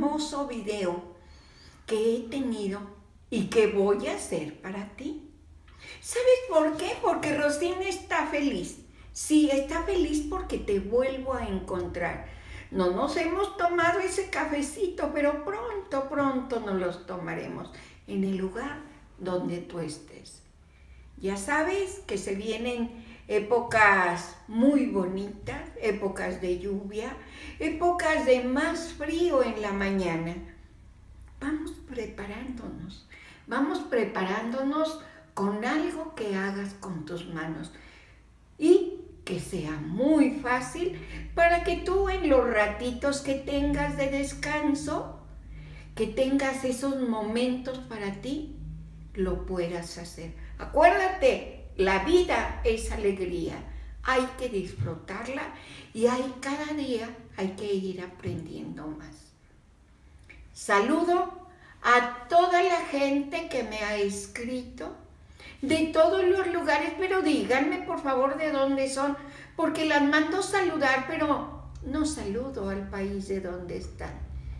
hermoso video que he tenido y que voy a hacer para ti. ¿Sabes por qué? Porque Rosina está feliz. Sí, está feliz porque te vuelvo a encontrar. No nos hemos tomado ese cafecito, pero pronto nos los tomaremos en el lugar donde tú estés. Ya sabes que se vienen épocas muy bonitas, épocas de lluvia, épocas de más frío en la mañana. Vamos preparándonos con algo que hagas con tus manos y que sea muy fácil para que tú en los ratitos que tengas de descanso, que tengas esos momentos para ti, lo puedas hacer. Acuérdate, la vida es alegría, hay que disfrutarla y cada día hay que ir aprendiendo más. Saludo a toda la gente que me ha escrito de todos los lugares, pero díganme por favor de dónde son, porque las mando saludar, pero no saludo al país de donde están.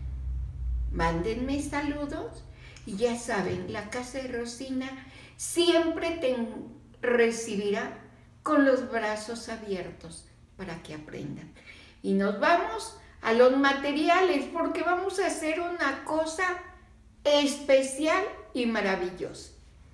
Mándenme saludos y ya saben, la casa de Rosina siempre te recibirá con los brazos abiertos para que aprendan. Y nos vamos a los materiales porque vamos a hacer una cosa especial y maravillosa.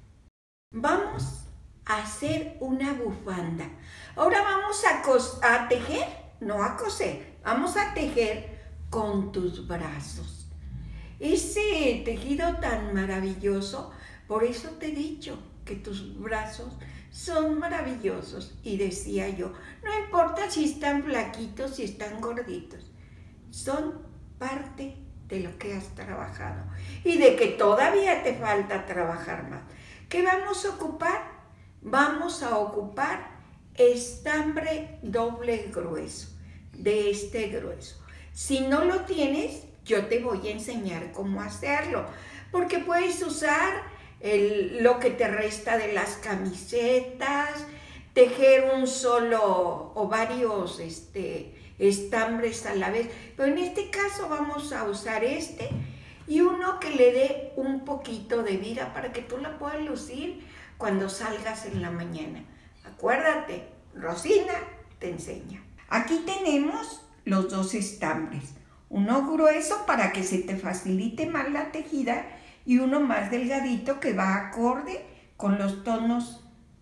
Vamos a hacer una bufanda. Ahora vamos a tejer, no a coser, vamos a tejer con tus brazos. Ese tejido tan maravilloso, por eso te he dicho que tus brazos son maravillosos. Y decía yo, no importa si están flaquitos, si están gorditos, son parte de lo que has trabajado y de que todavía te falta trabajar más. ¿Qué vamos a ocupar? Vamos a ocupar estambre doble grueso, de este grueso. Si no lo tienes, yo te voy a enseñar cómo hacerlo, porque puedes usar lo que te resta de las camisetas, tejer un solo o varios estambres a la vez, pero en este caso vamos a usar y uno que le dé un poquito de vida para que tú la puedas lucir cuando salgas en la mañana. Acuérdate, Rosina te enseña. Aquí tenemos los dos estambres, uno grueso para que se te facilite más la tejida y uno más delgadito que va acorde con los tonos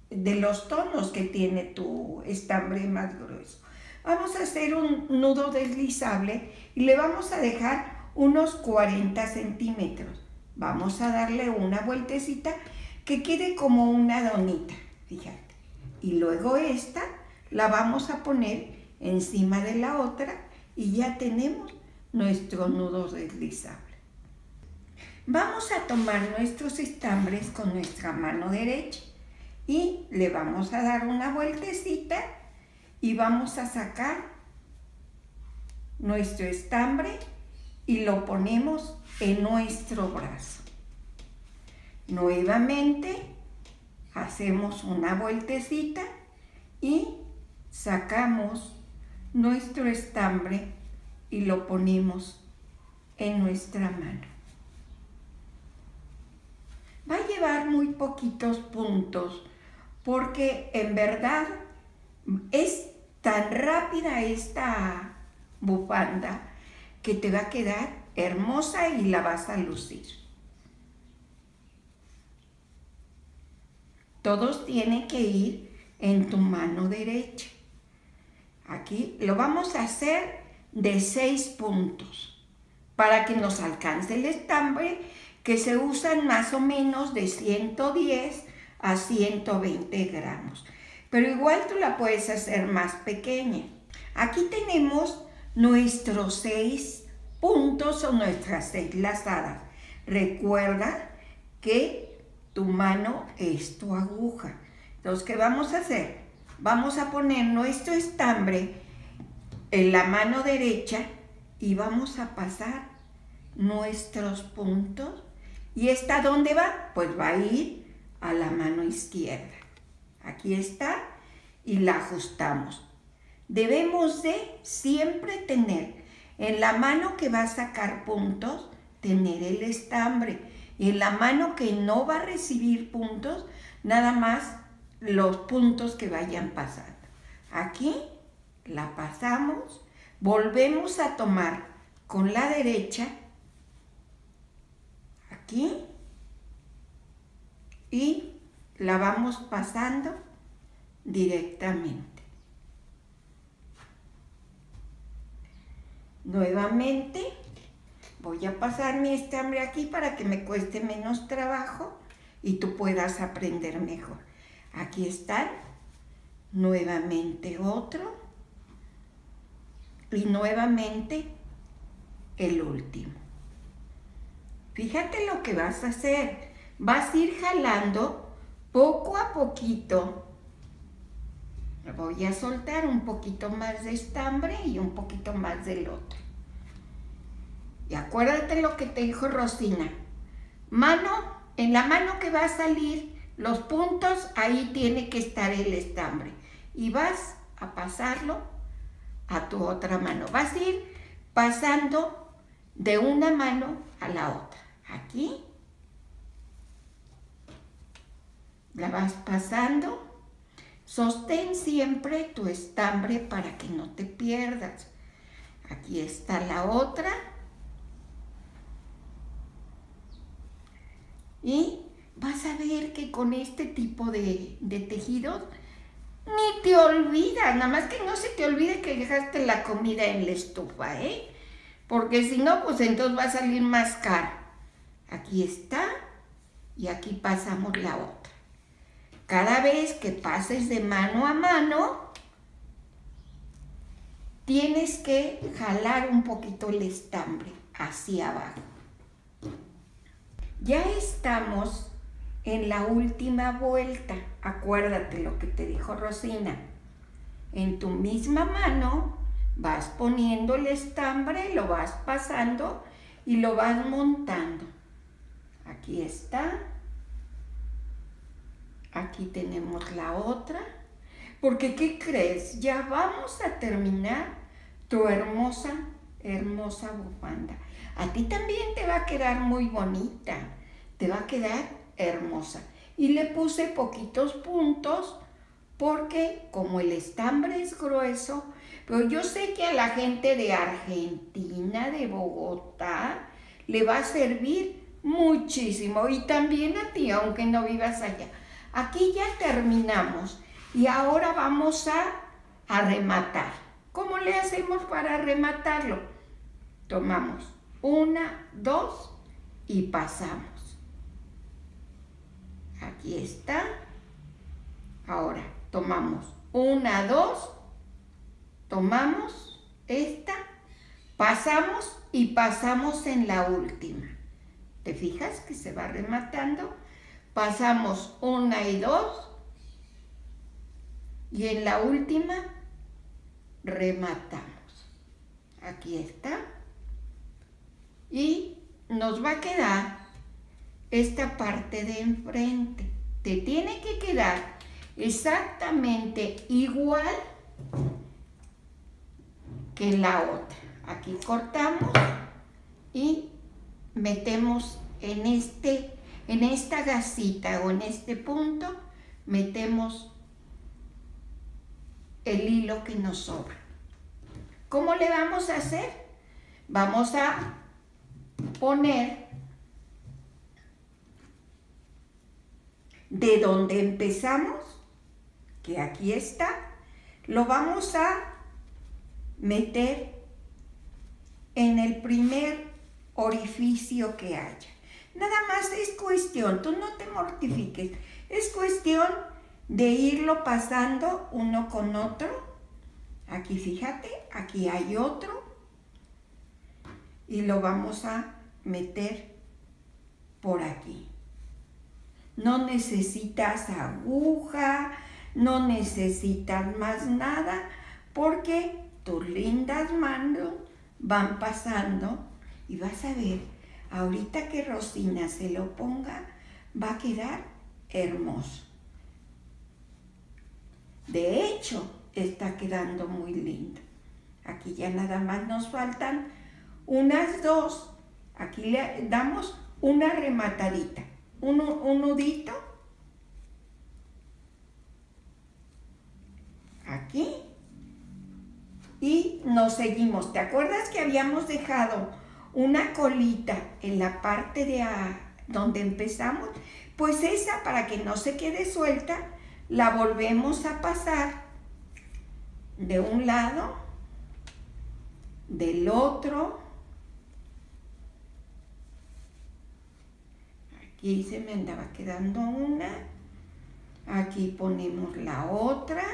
que tiene tu estambre más grueso. Vamos a hacer un nudo deslizable y le vamos a dejar unos 40 centímetros. Vamos a darle una vueltecita que quede como una donita, fíjate. Y luego esta la vamos a poner encima de la otra y ya tenemos nuestro nudo deslizable. Vamos a tomar nuestros estambres con nuestra mano derecha y le vamos a dar una vueltecita y vamos a sacar nuestro estambre y lo ponemos en nuestro brazo. Nuevamente hacemos una vueltecita y sacamos nuestro estambre y lo ponemos en nuestra mano. Va a llevar muy poquitos puntos porque en verdad es tan rápida esta bufanda que te va a quedar hermosa y la vas a lucir. Todos tienen que ir en tu mano derecha. Aquí lo vamos a hacer de 6 puntos para que nos alcance el estambre, que se usan más o menos de 110 a 120 gramos. Pero igual tú la puedes hacer más pequeña. Aquí tenemos nuestros 6 puntos o nuestras 6 lazadas. Recuerda que tu mano es tu aguja. Entonces, ¿qué vamos a hacer? Vamos a poner nuestro estambre en la mano derecha y vamos a pasar nuestros puntos. ¿Y esta dónde va? Pues va a ir a la mano izquierda. Aquí está y la ajustamos. Debemos de siempre tener En la mano que va a sacar puntos, tener el estambre. Y en la mano que no va a recibir puntos, nada más los puntos que vayan pasando. Aquí la pasamos, volvemos a tomar con la derecha, aquí, y la vamos pasando directamente. Nuevamente voy a pasar mi estambre aquí para que me cueste menos trabajo y tú puedas aprender mejor. Aquí están, nuevamente otro y nuevamente el último. Fíjate lo que vas a hacer. Vas a ir jalando poco a poquito. Voy a soltar un poquito más de estambre y un poquito más del otro. Y acuérdate lo que te dijo Rosina. En la mano que va a salir los puntos, ahí tiene que estar el estambre. Y vas a pasarlo a tu otra mano. Vas a ir pasando de una mano a la otra. Aquí. La vas pasando. Sostén siempre tu estambre para que no te pierdas. Aquí está la otra. Y vas a ver que con este tipo de tejidos ni te olvidas, nada más que no se te olvide que dejaste la comida en la estufa, porque si no, pues entonces va a salir más caro. Aquí está y aquí pasamos la otra. Cada vez que pases de mano a mano, tienes que jalar un poquito el estambre hacia abajo. Ya estamos en la última vuelta. Acuérdate lo que te dijo Rosina. En tu misma mano vas poniendo el estambre, lo vas pasando y lo vas montando. Aquí está. Aquí tenemos la otra. Porque, ¿qué crees? Ya vamos a terminar tu hermosa, hermosa bufanda. A ti también te va a quedar muy bonita. Te va a quedar hermosa. Y le puse poquitos puntos porque como el estambre es grueso, pero yo sé que a la gente de Argentina, de Bogotá, le va a servir muchísimo. Y también a ti, aunque no vivas allá. Aquí ya terminamos y ahora vamos a rematar. ¿Cómo le hacemos para rematarlo? Tomamos 1, 2 y pasamos. Aquí está. Ahora tomamos 1, 2, tomamos esta, pasamos y pasamos en la última. ¿Te fijas que se va rematando? Pasamos 1 y 2 y en la última rematamos. Aquí está. Y nos va a quedar esta parte de enfrente. Te tiene que quedar exactamente igual que la otra. Aquí cortamos y metemos en esta gasita o en este punto, metemos el hilo que nos sobra. ¿Cómo le vamos a hacer? Vamos a poner de donde empezamos, que aquí está, lo vamos a meter en el primer orificio que haya. Nada más es cuestión, tú no te mortifiques, es cuestión de irlo pasando uno con otro. Aquí fíjate, aquí hay otro y lo vamos a meter por aquí. No necesitas aguja, no necesitas más nada, porque tus lindas manos van pasando y vas a ver, ahorita que Rosina se lo ponga, va a quedar hermoso. De hecho, está quedando muy lindo. Aquí ya nada más nos faltan unas dos. Aquí le damos una rematadita, un nudito. Aquí. Y nos seguimos. ¿Te acuerdas que habíamos dejado una colita en la parte de donde empezamos? Pues esa, para que no se quede suelta, la volvemos a pasar de un lado, del otro. Aquí se me andaba quedando una. Aquí ponemos la otra.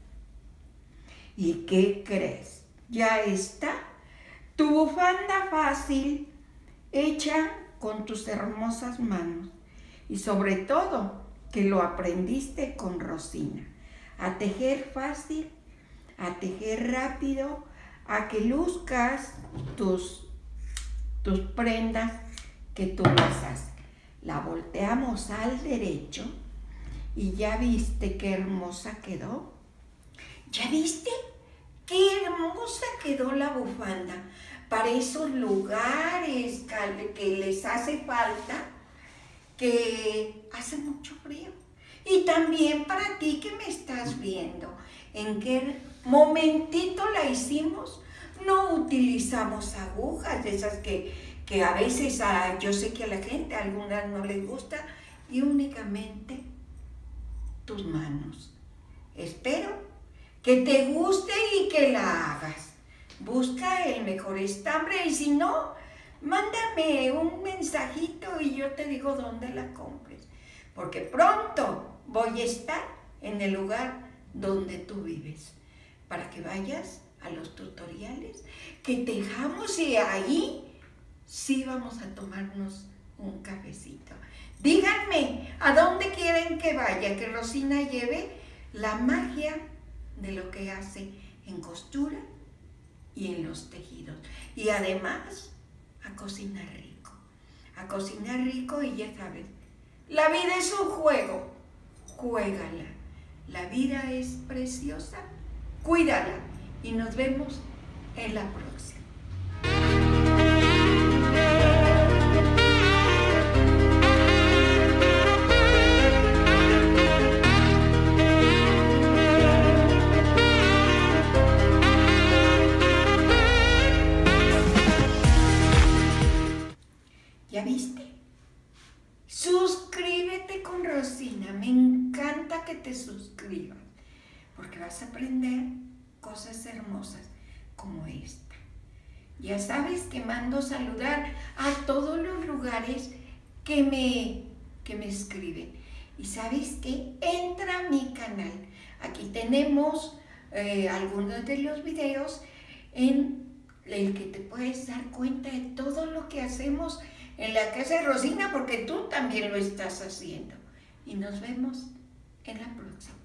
¿Y qué crees? Ya está tu bufanda fácil, hecha con tus hermosas manos. Y sobre todo, que lo aprendiste con Rosina. A tejer fácil, a tejer rápido, a que luzcas tus prendas que tú las haces. La volteamos al derecho y ya viste qué hermosa quedó. ¿Ya viste? ¡Qué hermosa quedó la bufanda! Para esos lugares que les hace falta, que hace mucho frío. Y también para ti que me estás viendo, ¿en qué momentito la hicimos? No utilizamos agujas, de esas que a veces yo sé que a la gente, a algunas no les gusta, y únicamente tus manos. Espero que te guste y que la hagas. Busca el mejor estambre y si no, mándame un mensajito y yo te digo dónde la compres. Porque pronto voy a estar en el lugar donde tú vives para que vayas a los tutoriales, que tejamos y ahí sí vamos a tomarnos un cafecito. Díganme, ¿a dónde quieren que vaya? Que Rosina lleve la magia de lo que hace en costura y en los tejidos. Y además, a cocinar rico. A cocinar rico y ya sabes, la vida es un juego. Juégala. La vida es preciosa. Cuídala. Y nos vemos en la próxima. ¿Ya viste? Suscríbete con Rosina. Me encanta que te suscribas, porque vas a aprender cosas hermosas como esta. Ya sabes que mando saludar a todos los lugares que me escriben. Y sabes que entra a mi canal. Aquí tenemos algunos de los videos en el que te puedes dar cuenta de todo lo que hacemos en la casa de Rosina, porque tú también lo estás haciendo. Y nos vemos en la próxima.